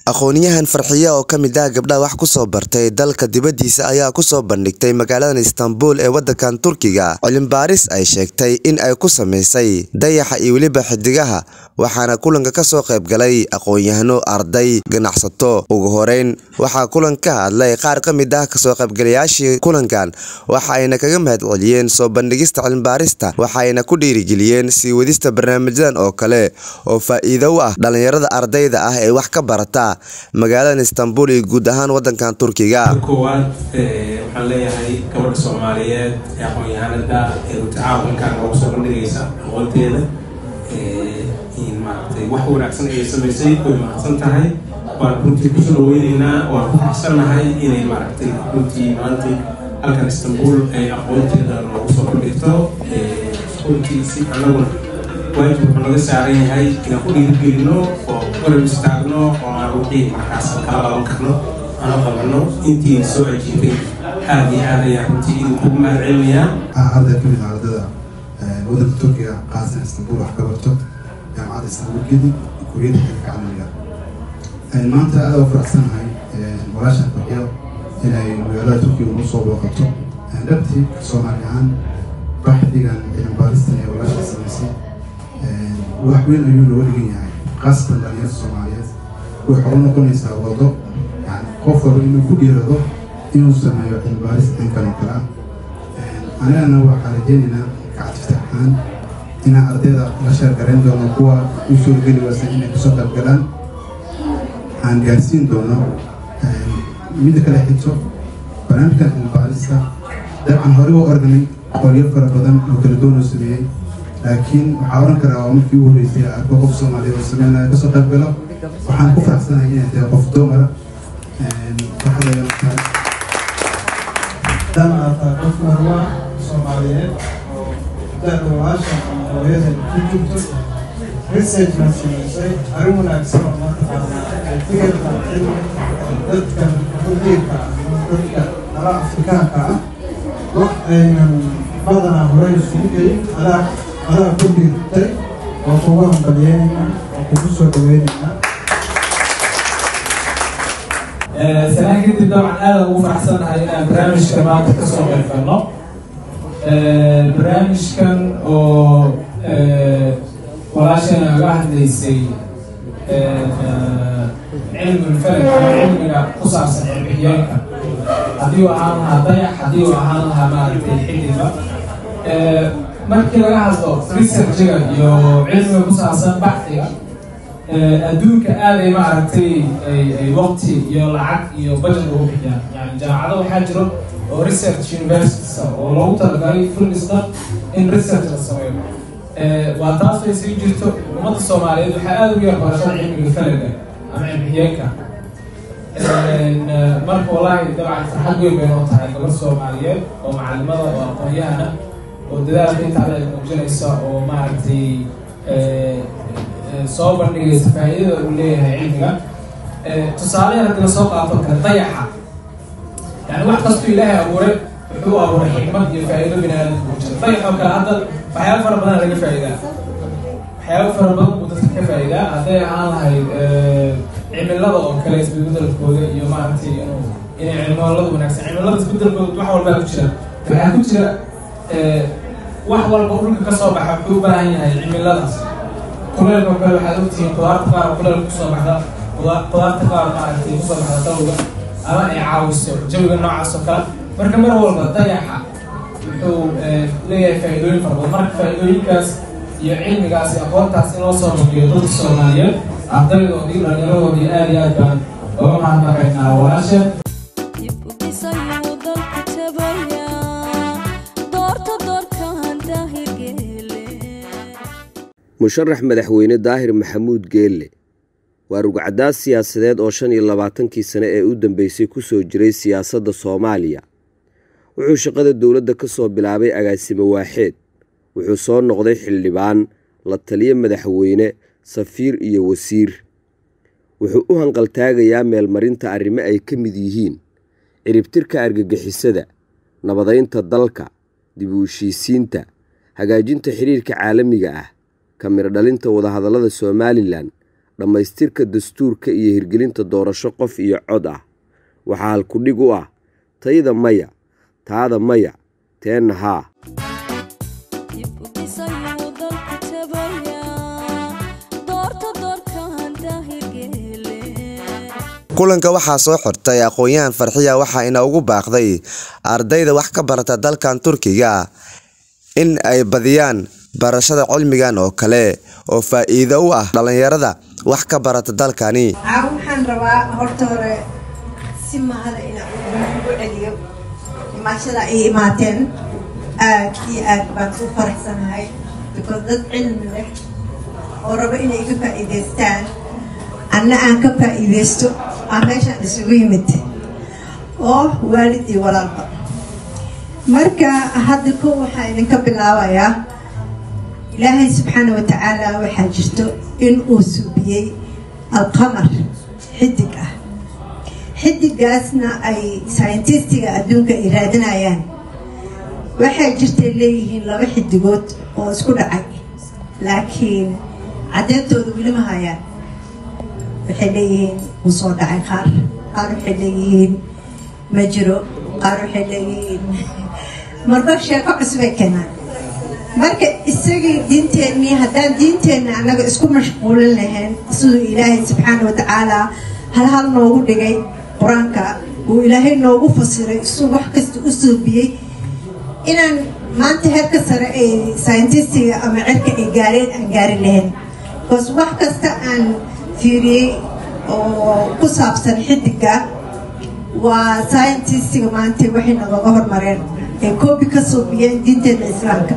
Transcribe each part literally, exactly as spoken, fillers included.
aqoonyahan Farxiya oo kamid ah gabdhaha wax ku soo bartay dalka dibadiisa ayaa ku soo bandhigtay magaalada Istanbul ee wadankan Turkiga cilmi baaris ay sheegtay in ay ku sameysay dayaxa iyo waliba xidigaha waxaana kulanka ka soo qayb galay aqoonyahano arday ganacsato ugu horeyn waxa kulanka hadlay qaar kamid ah ka soo qaybgalayaashii kulankan waxa ayna kaga mahadceliyeen soo bandhigista cilmi baarista waxa ayna ku dhiirigeliyeen sii wadista barnaamijyadan oo kale oo faa'iido u ah dhalinyarada ardayda ah ee wax ka barata magaalada Istanbul iyo guud ahaan wadankan Turkiga koowaad waxaan leeyahay gabadha Soomaaliyeed ee aqoonyahanada ee tacaawunka ugu soo bandhigaysa aqoonteeda ee in maartay wax wanaagsan ay sameysay oo maadsan tahay waan runtii ku soo weynaynaa waan ku xasanahay inay maartay runtii maanta halkan Istanbul ay aqoonteeda ugu soo bandhigto ee runtii si anaguna waajib naga saaran yahay in ku dhiirigelino oo warab istaagno oo aan ruuxii markaas kala qaban karno aan qabano intii soo ajibay aad iyo aad ayaan runtii idinku mahadcelinayaa arday kamid ah ardayda wadanka Turkiga qaasatan Istanbul wax ka barto jaamacadda Istanbul kadib kulliyadda caalamiga ah maanta aad u faraxsanahay walaashan Farxiya inay magaalada Turkiga ugu soo booqato dhabtii Soomaaliyan baxdigan cilmi baaristan ee walaashan sameysay wax weyn ayuu loo dhigan yahay qaasatan dhalinyarada Soomaaliyeed wuxuu noqonaysaa wado yani qof walba inuu ku dhiirado inuu sameeyo cilmi baaris dhankan oo kale ah anagana waxaan rajeynaynaa kacabtitaxaan inaan ardayda la sheergarayn doono kuwa u soo geli waysa inay kusoo qayb galaan aan gaarsiin doono midda kale xigto barnaamijkan cilmi baarista dabcan hore u organay qolyo fara badan oo kala duwan oo sameeyey laakiin waxaa oran karaa waa markii ugu horeysay arko qof Soomaaliyeed oo sameynaya kasoo qayb galo waxaan ku faraxsanahay inay tahay qof dumar waxaana dama qof marwa Soomaaliyeed oo dad walaasha hooyada ku jirto research ma sameysay arrin wanaagsan oo markaa fikirka dadka Turkiga dadka Afrikaanka ah wax aynan badanaa horey isugu gelin adaa adaa ku dhiirtay oo kuga hambalyeynayna oo kugu soo dhaweynayna سلام كنت طبعا أنا وفرحان هاي برنامج كمان كسر بالفنو برنامج كان و ولاشنا واحد يسي علم الفلك علم قصص علمية هذه وعانها ضيع هذه وعانها ما تحدث markii laga hadlo research iyo cilmiga ku saabsan baxtiga adduunka aad ay ma aragtay ay waqti iyo lacag iyo budget ugu bixiyaan yani jaamacado waxaa jiro oo research universities oo loogu talagalay full staff in research la sameeyo waa taas ay sii jirto ummadda Soomaaliyeed waxaa aad ugu yar barashada cilmiga falaga ama cilmiyeenka marka walahi dabcan farxad weyn bay noo tahay gabadh Soomaaliyeed oo macalimada oo aqoonyahana ودلالة أنت على المجلس أو معرفتي صوبا اللي فائدة واللي علمها تصالح هذا السوق أعطوك ضيعها يعني واحد قصته إلهي أبورك هو أبورك حكمة فائدة من هذا المجلس ضيعها وكذا فحياة فربنا لقى فائدة حياة فربنا متسكة فائدة هذا عن هاي علم الله أو كلاس بدل الكود يوم معرفتي إنه إن علم الله ونعكس علم الله بس بدل الكود وحول بالك شيء فحياة كتير wax walba dhulka ka soo baxa wuxuu baahan yahay cimiladaas kuleel oo kale waxa uu tiin qudaarta qaar kuleel ku soo baxda qudaarta qaar ma aragtay ku soo baxda tawga ama ay caawiso jawiga noocaas oo kale marka mar walba dayaxa wuxuu leeyahay faa'iidooyin fara badan marka faa'iidooyinkaas iyo cilmigaas iyo aqoontaas in loo soo muujiyo dadka Soomaaliyeed ardaydoodii dhalinyaradoodii aad iyo aad baan uga mahadnaqaynaa walaasha musharax madaxweyne Daahir Maxamuud Geelle waa rugcadaas siyaasadeed oo shan iyo labaatan-kii sano ee u dambeysay ku soo jiray siyaasadda Soomaaliya wuxuu shaqada dawladda ka soo bilaabay agaasimo waaxeed wuxuu soo noqday xildhibaan la taliye madaxweyne safiir iyo wasiir wuxuu u hanqal taagayaa meelmarinta arrimo ay ka mid yihiin ciribtirka argagixisada nabadeynta dalka dib u heshiisiinta hagaajinta xiriirka caalamiga ah kamir dhalinta wada hadallada Somaliland dhammaystirka dastuurka iyo hirgelinta doorasho qof iyo cod ah waxaa halkudhig u ah tayada maya taada maya teenna haa. kulanka waxaa soo xirtay aqoon-yahan Farxiya waxaana ugu baaqday ardayda wax ka barata dalkan Turkiga in ay badiyaan barashada cilmigan oo kale oo faa'iido u ah dhalinyarada wax ka barata dalkani. waxaan rabaa horta hore si mahad ina ugu celiyo maashada ay imaateen aad iyo aad baan u faraxsanahay because dad cilmi leh oo raba inay ka faa'iideystaan anna aan ka faa'iideysto aan meeshaan isugu yimid oo waalid iyo walaalba. marka hadda ko waxaa idinka bilaabayaa ilaahay subxaanahu wa tacaala waxaa jirto in uu suubiyey alqamar xidig ah xidigaasna ay saynistiga adduunka ay raadinayaan. waxay jirtay leeyihiin laba xidigood oo isku dhacay laakiin cadeentooda weli ma hayaan. waxay leeyihiin wuu soo dhacay qaar qaar waxay leeyihiin ma jiro qaar waxay leeyihiin marba sheeko cusubay keenaan. marka isagii diinteennii haddaan diinteenna annaga isku mashquulin lahayn siduu ilaahay subxaana wa tacaala hal hal noogu dhigay qur-aanka uu ilaahay noogu fasiray isuu wax kasta u suubiyey inaan maanta heerka sare ay saynistiga ama cirka ay gaareen aan gaari lahayn because wax kasta aan fiiriyey oo ku saabsan xidiga waa saynistiga maanta waxay nagaga hormareen ay koobi ka suubiyeen diinteena islaamka.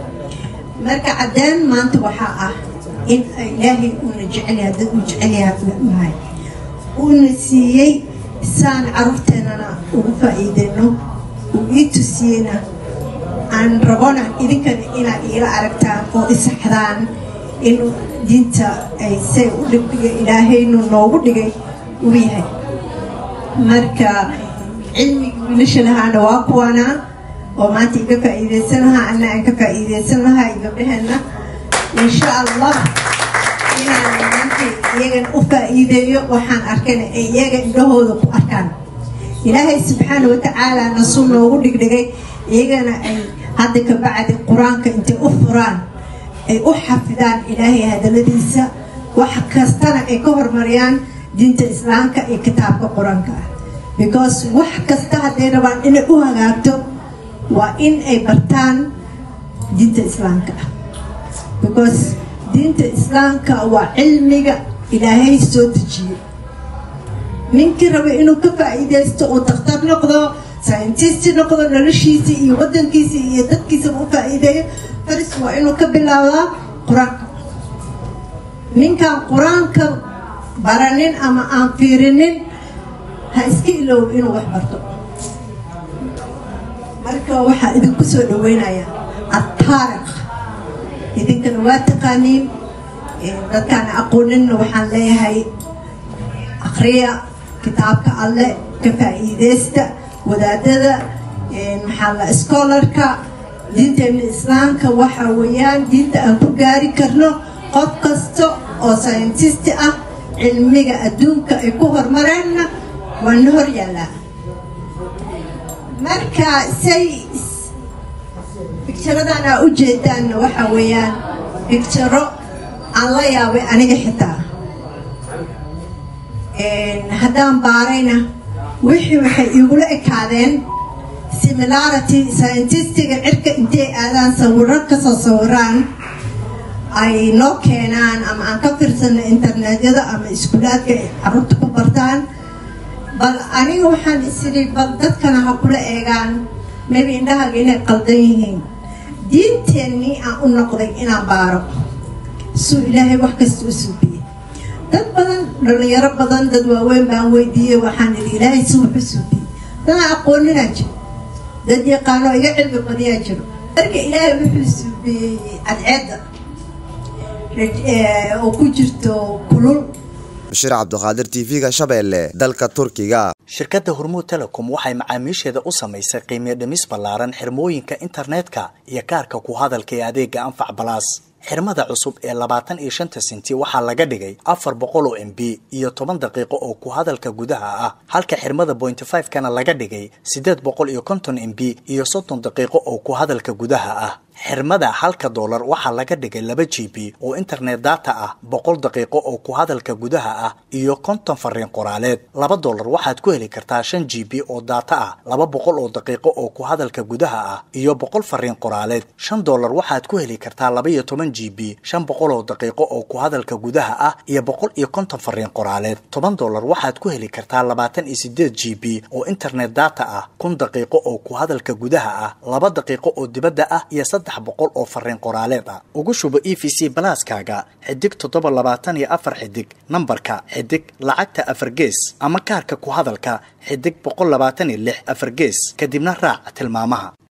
marka cadaan maanta waxaa ah in ilaahay uuna jecelyahay dad uu jecelyahay uuna siiyey saan caruurteennana ugu faa'iideyno uu ii tusiyeyna aan rabona idinkana inaad iila aragtaan oo isaxdaan in diinta ay say u dhibdhiga ilaahaynu noogu dhigay uu yahay. marka cilmiga wiilasha lahaana waa kuwana oo maanta iga faa'iideysan lahaa anna aan ka faa'iideysan lahaa iyo gabdhaheenna insha allah inaan maanta iyagana u faa'iideeyo waxaan arkana ay iyaga indhahooda ku arkaan. ilaahay subxaana wa tacaala nasuu noogu dhigdhigay iyagana ay hadda ka bacdi qur-aanka intay u furaan ay u xafidaan ilaahay hadaladiisa wax kastana ay ka hormariyaan diinta islaamka iyo kitaabka qur-aanka ah because wax kasta hadday rabaan inay u hagaagto waa in ay bartaan diinta islaamka ah because diinta islaamka waa cilmiga ilaahay soo dejiyey. ninkii raba inuu ka faa'iideysto oo dhakhtar noqdo scientist noqdo noloshiisa iyo wadankiisa iyo dadkiisa u faa'iideeyo faris waa inuu ka bilaabaa qur-aanka. ninkaan qur-aanka baranin ama aan fiirinin ha iska iloobo inuu wax barto. marka waxaa idinku soo dhaweynaya ataariikh idinkana waa taqaaniin dadkaan aqooninna waxaan leeyahay akhriya kitaabka alle ka faa'iideysta wadaadada maxaa la scholarka diinteena islaamka waxa weeyaan diinta aan ku gaari karno qof kasta oo scientist ah cilmiga adduunka ay ku hormareenna waa na hor yaallaa. marka say bictiradan aa u jeedaanna waxa weeyaan bictiro aan la yaabay aniga xitaa haddaan baarayna wixii waxay igula ekaadeen similarity scientistiga cirka intay aadaan sawiro kasoo sawiraan ay noo keenaan ama aan ka firsano internetyada ama iskuulaadka ay caruurta ku bartaan. bal aniga waxaan isiri bal dadkana ha kula eegaan maybe indhahaaga inay qaldan yihiin. diinteennii aan u noqday inaan baaro suu ilaahay wax kasta u suubiyey. dad badan dhalinyaro badan dad waaweyn baan weydiiyey waxaan idhi ilaahay suu wuxu suubiyey dadaan aqooninaa jiro dad yaqaano iga cilmi badiyaa jiro. marka ilaahay wuxuu suubiyey cadceedda oo ku jirto kulul. Bashir Cabduqaadir T V-ga Shabeelle dalka Turkiga. shirkadda Hormuud Telecom waxay macaamiisheeda u samaysay qiimo dhimis ballaaran xirmooyinka internetka iyo kaarka ku hadalka ee adeega Anfac Plus. xirmada cusub ee labaatan iyo shanta senti waxaa laga dhigay afar boqol oo M B iyo toban daqiiqo oo ku hadalka gudaha ah halka xirmada point five kana laga dhigay sideed boqol iyo konton M B iyo soddon daqiiqo oo ku hadalka gudaha ah xirmada halka doolar waxaa laga dhigay laba G B oo internet data ah boqol daqiiqo oo ku hadalka gudaha ah iyo konton fariin qoraaleed laba doolar waxaad ku heli kartaa shan G B oo data ah laba boqol oo daqiiqo oo ku hadalka gudaha ah iyo boqol fariin qoraaleed shan doolar waxaad ku heli kartaa laba iyo toban G B shan boqol oo daqiiqo oo ku hadalka gudaha ah iyo boqol iyo konton fariin qoraaleed toban doolar waxaad ku heli kartaa labaatan iyo sideed G B oo internet data ah kun daqiiqo oo ku hadalka gudaha ah laba daqiiqo oo dibadda ah iyo saddex boqol oo fariin qoraaleed ah ugu shubo E V C Plus-kaaga xidig toddoba labaatan iyo afar xidig nambarka xidig lacagta afar gees ama kaarka ku hadalka xidig boqol labaatan iyo lix afar gees kadibna raac tilmaamaha.